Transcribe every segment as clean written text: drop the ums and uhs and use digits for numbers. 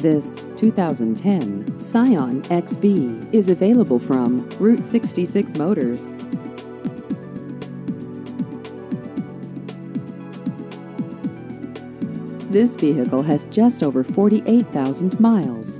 This 2010 Scion XB is available from Route 66 Motors. This vehicle has just over 48,000 miles.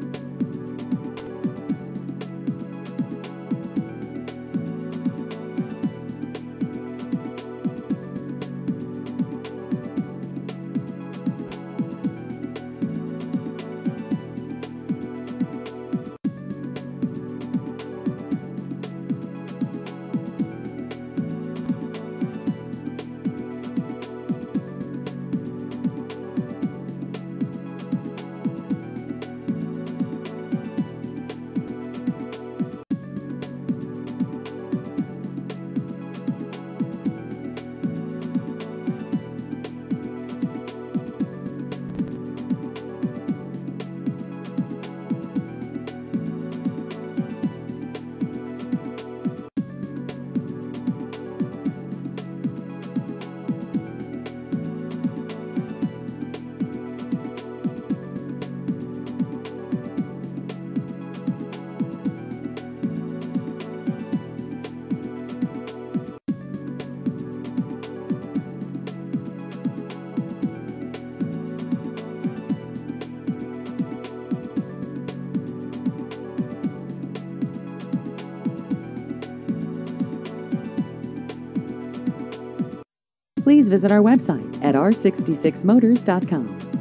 Please visit our website at r66motors.com.